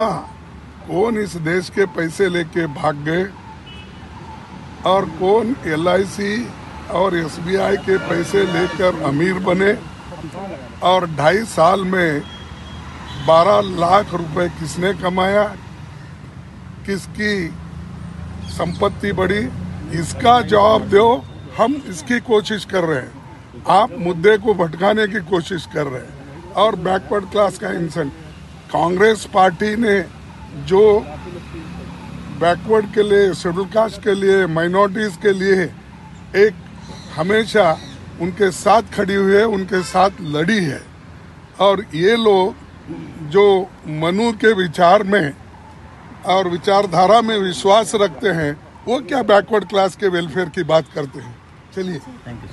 कौन इस देश के पैसे लेके भाग गए और कौन LIC और SBI के पैसे लेकर अमीर बने और 2.5 साल में 12 लाख रुपए किसने कमाया, किसकी संपत्ति बढ़ी, इसका जवाब दो। हम इसकी कोशिश कर रहे हैं, आप मुद्दे को भटकाने की कोशिश कर रहे हैं। और बैकवर्ड क्लास का इंसान, कांग्रेस पार्टी ने जो बैकवर्ड के लिए, शेड्यूल कास्ट के लिए, माइनॉरिटीज के लिए एक हमेशा उनके साथ खड़ी हुई है, उनके साथ लड़ी है। और ये लोग जो मनु के विचार में और विचारधारा में विश्वास रखते हैं, वो क्या बैकवर्ड क्लास के वेलफेयर की बात करते हैं। चलिए।